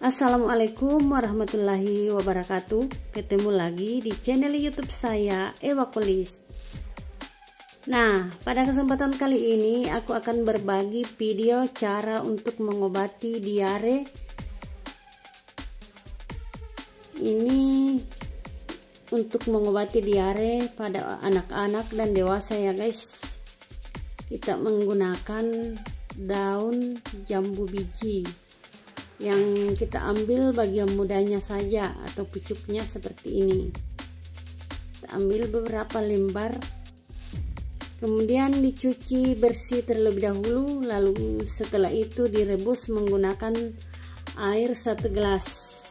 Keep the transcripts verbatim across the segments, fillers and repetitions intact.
Assalamualaikum warahmatullahi wabarakatuh. Ketemu lagi di channel YouTube saya, Ewa Kulis. Nah, pada kesempatan kali ini aku akan berbagi video cara untuk mengobati diare. Ini untuk mengobati diare pada anak-anak dan dewasa ya guys. Kita menggunakan daun jambu biji yang kita ambil bagian mudanya saja atau pucuknya seperti ini. Kita ambil beberapa lembar, kemudian dicuci bersih terlebih dahulu, lalu setelah itu direbus menggunakan air satu gelas.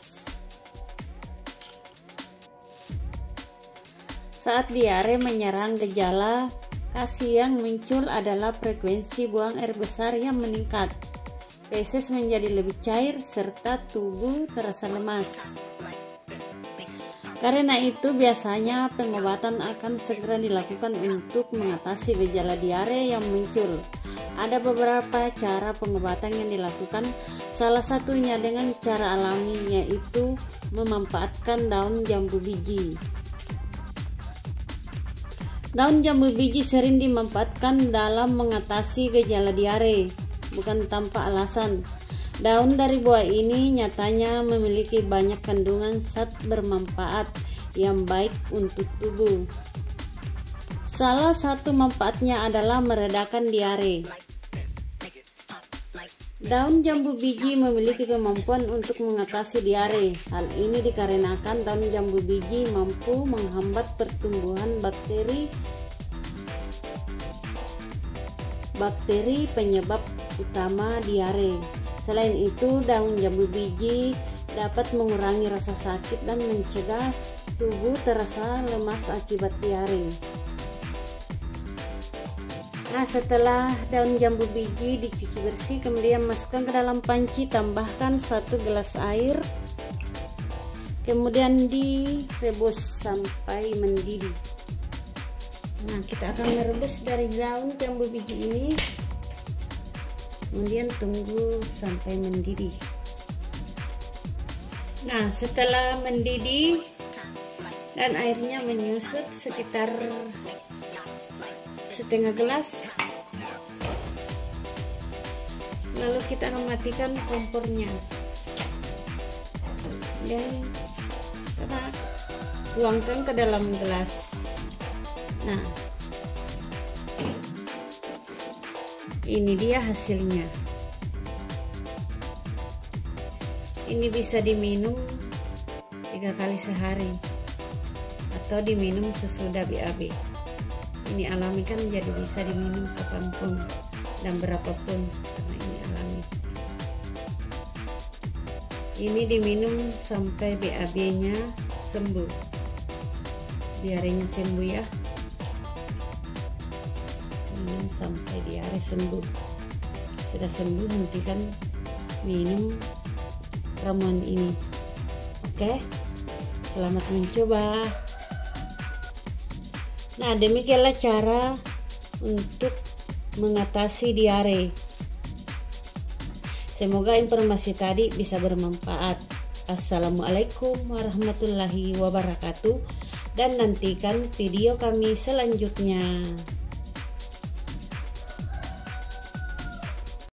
Saat diare menyerang, gejala khas yang muncul adalah frekuensi buang air besar yang meningkat, feses menjadi lebih cair, serta tubuh terasa lemas. Karena itu biasanya pengobatan akan segera dilakukan untuk mengatasi gejala diare yang muncul. Ada beberapa cara pengobatan yang dilakukan, salah satunya dengan cara alami, yaitu memanfaatkan daun jambu biji. Daun jambu biji sering dimanfaatkan dalam mengatasi gejala diare, bukan tanpa alasan. Daun dari buah ini nyatanya memiliki banyak kandungan zat bermanfaat yang baik untuk tubuh. Salah satu manfaatnya adalah meredakan diare. Daun jambu biji memiliki kemampuan untuk mengatasi diare. Hal ini dikarenakan daun jambu biji mampu menghambat pertumbuhan bakteri bakteri penyebab utama diare. Selain itu, daun jambu biji dapat mengurangi rasa sakit dan mencegah tubuh terasa lemas akibat diare. Nah, setelah daun jambu biji dicuci bersih, kemudian masukkan ke dalam panci, tambahkan satu gelas air, kemudian direbus sampai mendidih. Nah, kita akan merebus dari daun jambu biji ini, kemudian tunggu sampai mendidih. Nah, setelah mendidih dan airnya menyusut sekitar setengah gelas, lalu kita akan matikan kompornya dan kita tuangkan ke dalam gelas. Nah, ini dia hasilnya. Ini bisa diminum tiga kali sehari atau diminum sesudah B A B. Ini alami kan, jadi bisa diminum kapanpun dan berapapun karena ini alami. Ini diminum sampai B A B-nya sembuh, diarenya sembuh ya. Minum sampai diare sembuh. Sudah sembuh, hentikan minum ramuan ini. Oke, selamat mencoba. Nah, demikianlah cara untuk mengatasi diare. Semoga informasi tadi bisa bermanfaat. Assalamualaikum warahmatullahi wabarakatuh, dan nantikan video kami selanjutnya.